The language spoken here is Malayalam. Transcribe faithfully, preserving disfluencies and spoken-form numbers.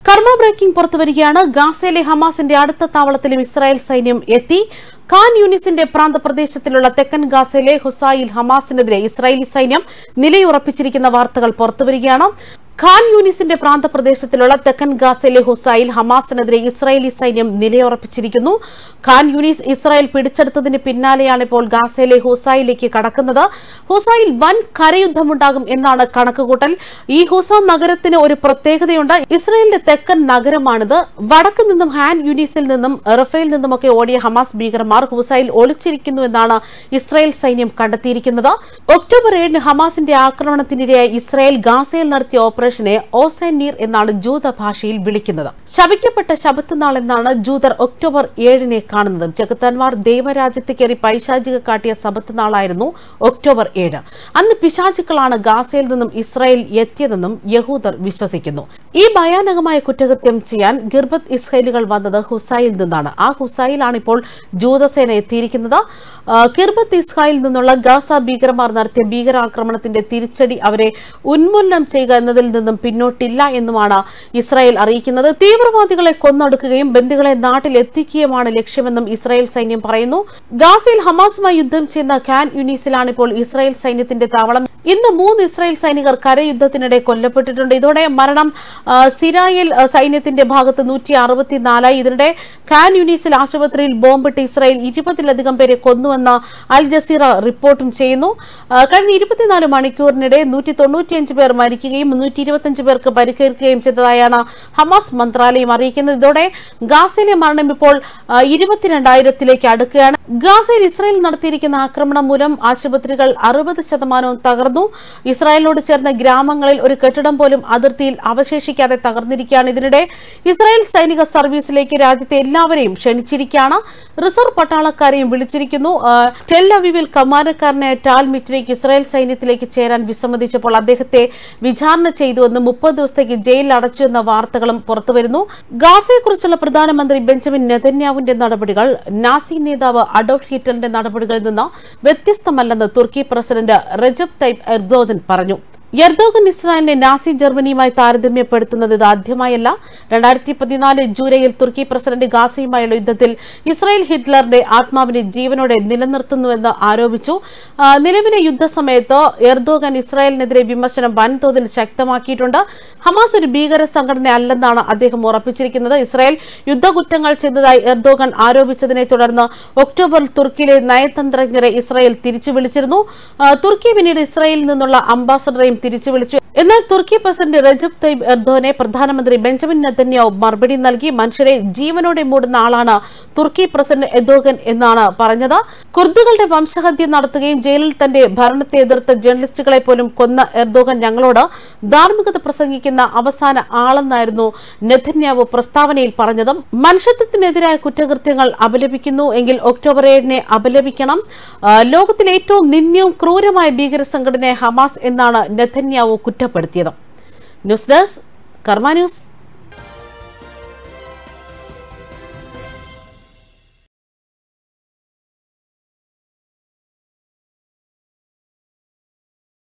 കർമ്മ ബ്രേക്കിംഗ് പുറത്തുവരികയാണ്. ഗാസയിലെ ഹമാസിന്റെ അടുത്ത താവളത്തിലും ഇസ്രായേൽ സൈന്യം എത്തി. ഖാൻ യൂനിസിന്റെ പ്രാന്തപ്രദേശത്തിലുള്ള തെക്കൻ ഗാസയിലെ ഹുസൈൽ ഹമാസിനെതിരെ ഇസ്രായേലി സൈന്യം നിലയുറപ്പിച്ചിരിക്കുന്ന വാർത്തകൾ പുറത്തുവരികയാണ്. ഖാൻ യൂനിസിന്റെ പ്രാന്തപ്രദേശത്തിലുള്ള തെക്കൻ ഗാസയിലെ ഹുസൈൽ ഹമാസിനെതിരെ ഇസ്രായേലി സൈന്യം നിലയുറപ്പിച്ചിരിക്കുന്നു. ഖാൻ യൂനിസ് ഇസ്രായേൽ പിടിച്ചെടുത്തതിന് പിന്നാലെയാണ് ഇപ്പോൾ ഗാസയിലെ ഹുസൈലിലേക്ക് കടക്കുന്നത്. ഹുസൈൽ വൻ കരയുദ്ധമുണ്ടാകും എന്നാണ് കണക്കുകൂട്ടൽ. ഈ ഹുസ നഗരത്തിന് ഒരു പ്രത്യേകതയുണ്ട്. ഇസ്രായേലിന്റെ തെക്കൻ നഗരമാണിത്. വടക്ക് നിന്നും ഖാൻ യൂനിസിൽ നിന്നും റഫേൽ നിന്നുമൊക്കെ ഓടിയ ഹമാസ് ഭീകരന്മാർ ഹുസൈൽ ഒളിച്ചിരിക്കുന്നുവെന്നാണ് ഇസ്രായേൽ സൈന്യം കണ്ടെത്തിയിരിക്കുന്നത്. ഒക്ടോബർ ഏഴിന് ഹമാസിന്റെ ആക്രമണത്തിനിരയായി ഇസ്രായേൽ ഗാസയിൽ നടത്തിയ ഓപ്പറേഷനെ ഓസൈനീർ എന്നാണ് ജൂത ഭാഷയിൽ വിളിക്കുന്നത്. ശപിക്കപ്പെട്ട ശബത്ത് നാൾ എന്നാണ് ജൂതർ ഒക്ടോബർ ഏഴിനെ കാണുന്നത്. ചെകുത്താൻമാർ ദൈവരാജ്യത്ത് കയറി പൈശാചിക കാട്ടിയ ശബത്ത് നാളായിരുന്നു ഒക്ടോബർ ഏഴ്. അന്ന് പിശാചുക്കളാണ് ഗാസയിൽ നിന്നും ഇസ്രായേൽ എത്തിയതെന്നും യഹൂദർ വിശ്വസിക്കുന്നു. ഈ ഭയാനകമായ കുറ്റകൃത്യം ചെയ്യാൻ ഗിർബത്ത് ഇസ്രായേലുകൾ വന്നത് ഹുസൈൽ നിന്നാണ്. ആ ഹുസൈലാണ് ഇപ്പോൾ ജൂതസേന എത്തിയിരിക്കുന്നത്. കിർബത്ത് ഇസ്രായേലിൽ നിന്നുള്ള ഗാസ ഭീകരന്മാർ നടത്തിയ ഭീകരാക്രമണത്തിന്റെ തിരിച്ചടി അവരെ ഉന്മൂലനം ചെയ്യുക എന്നതിൽ നിന്നും പിന്നോട്ടില്ല എന്നുമാണ് ഇസ്രായേൽ അറിയിക്കുന്നത്. തീവ്രവാദികളെ കൊന്നൊടുക്കുകയും ബന്ദികളെ നാട്ടിലെത്തിക്കുകയുമാണ് ലക്ഷ്യമെന്നും ഇസ്രായേൽ സൈന്യം പറയുന്നു. ഗാസയിൽ ഹമാസുമായി യുദ്ധം ചെയ്യുന്ന ഖാൻ യൂനിസിലാണ് ഇപ്പോൾ ഇസ്രായേൽ സൈന്യത്തിന്റെ താവളം. ഇന്ന് മൂന്ന് ഇസ്രായേൽ സൈനികർ കരയുദ്ധത്തിനിടെ കൊല്ലപ്പെട്ടിട്ടുണ്ട്. ഇതോടെ മരണം സിരായേൽ സൈന്യത്തിന്റെ ഭാഗത്ത് നൂറ്റി അറുപത്തിനാലായി. ഇതിനിടെ ഖാൻ യൂനിസിൽ ആശുപത്രിയിൽ ബോംബിട്ട് ഇസ്രായേൽ ഇരുപതിലധികം പേരെ കൊന്നുവെന്ന് അൽ ജസീറ റിപ്പോർട്ടും ചെയ്യുന്നു. കഴിഞ്ഞ ഇരുപത്തിനാല് മണിക്കൂറിനിടെ നൂറ്റി തൊണ്ണൂറ്റിയഞ്ച് പേർ മരിക്കുകയും മുന്നൂറ്റി ഇരുപത്തിയഞ്ച് പേർക്ക് പരിക്കേൽക്കുകയും ചെയ്തതായാണ് ഹമാസ് മന്ത്രാലയം അറിയിക്കുന്നത്. ഇതോടെ ഗാസയിലെ മരണം ഇപ്പോൾ ഇരുപത്തിരണ്ടായിരത്തിലേക്ക് അടുക്കുകയാണ്. ഗാസയിൽ ഇസ്രായേൽ നടത്തിയിരിക്കുന്ന ആക്രമണം മൂലം ആശുപത്രികൾ അറുപത് ശതമാനവും തകർന്നു. ഇസ്രായേലിനോട് ചേർന്ന ഗ്രാമങ്ങളിൽ ഒരു കെട്ടിടം പോലും അതിർത്തിയിൽ അവശേഷിക്കാതെ തകർന്നിരിക്കുകയാണ്. ഇതിനിടെ ഇസ്രായേൽ സൈനിക സർവീസിലേക്ക് രാജ്യത്തെ എല്ലാവരെയും ക്ഷണിച്ചിരിക്കുകയാണ്. റിസർവ് പട്ടാളക്കാരെയും വിളിച്ചിരിക്കുന്നു. ടെൽ അവീവിൽ കമാൻഡർക്കാരനായ ടാൽ മിറ്റിലേക്ക് ഇസ്രായേൽ സൈന്യത്തിലേക്ക് ചേരാൻ വിസമ്മതിച്ചപ്പോൾ അദ്ദേഹത്തെ വിചാരണ ചെയ്തുവെന്ന് മുപ്പത് ദിവസത്തേക്ക് ജയിലിൽ അടച്ചു എന്ന വാർത്തകളും പുറത്തുവരുന്നു. ഗാസയെക്കുറിച്ചുള്ള പ്രധാനമന്ത്രി ബെഞ്ചമിൻ നെതന്യാഹുവിന്റെ നടപടികൾ നാസി നേതാവ് അഡോൾഫ് ഹിറ്റ്ലറിന്റെ നടപടികളിൽ നിന്ന് വ്യത്യസ്തമല്ലെന്ന് തുർക്കി പ്രസിഡന്റ് റെജബ് തയ്യിപ് എർദോഗൻ പറഞ്ഞു. എർദോഗൻ ഇസ്രായേലിനെ നാസി ജർമ്മനിയുമായി താരതമ്യപ്പെടുത്തുന്നത് ഇത് ആദ്യമായല്ല. രണ്ടായിരത്തി പതിനാല് ജൂലൈയിൽ തുർക്കി പ്രസിഡന്റ് ഗാസയുമായുള്ള യുദ്ധത്തിൽ ഇസ്രായേൽ ഹിറ്റ്ലറിന്റെ ആത്മാവിനെ ജീവനോടെ നിലനിർത്തുന്നുവെന്ന് ആരോപിച്ചു. നിലവിലെ യുദ്ധസമയത്ത് എർദോഗൻ ഇസ്രായേലിനെതിരെ വിമർശനം വൻതോതിൽ ശക്തമാക്കിയിട്ടുണ്ട്. ഹമാസ് ഒരു ഭീകര സംഘടന അല്ലെന്നാണ് അദ്ദേഹം ഉറപ്പിച്ചിരിക്കുന്നത്. ഇസ്രായേൽ യുദ്ധകുറ്റങ്ങൾ ചെയ്തതായി എർദോഗൻ ആരോപിച്ചതിനെ തുടർന്ന് ഒക്ടോബറിൽ തുർക്കിയിലെ നയതന്ത്രജ്ഞരെ ഇസ്രായേൽ തിരിച്ചു വിളിച്ചിരുന്നു. തുർക്കി പിന്നീട് ഇസ്രായേലിൽ നിന്നുള്ള അംബാസഡറെയും തിരിച്ചു വിളിച്ചു. എന്നാൽ തുർക്കി പ്രസിഡന്റ് റെജബ് തയ്യിപ് എർദോഗനെ പ്രധാനമന്ത്രി ബെഞ്ചമിൻ നെതന്യാഹു മറുപടി നൽകി. മനുഷ്യരെ ജീവനോടെ മൂടുന്ന ആളാണ് തുർക്കി പ്രസിഡന്റ് എർദോഗൻ എന്നാണ് പറഞ്ഞത്. കുർദുകളുടെ വംശഹത്യ നടത്തുകയും ജയിലിൽ തന്റെ ഭരണത്തെ എതിർത്ത ജേർണലിസ്റ്റുകളെ പോലും കൊന്ന എർദോഗൻ ഞങ്ങളോട് ധാർമ്മികത പ്രസംഗിക്കുന്ന അവസാന ആളെന്നായിരുന്നു നെതന്യാഹു പ്രസ്താവനയിൽ പറഞ്ഞത്. മനുഷ്യത്വത്തിനെതിരായ കുറ്റകൃത്യങ്ങൾ അപലപിക്കുന്നു എങ്കിൽ ഒക്ടോബർ ഏഴിനെ അപലപിക്കണം. ലോകത്തിലെ ഏറ്റവും നിന്ദ്യവും ക്രൂരമായ ഭീകര സംഘടനയെ ഹമാസ് എന്നാണ് നെതന്യാഹു കുറ്റപ്പെടുത്തിയത്. News desk Karma news.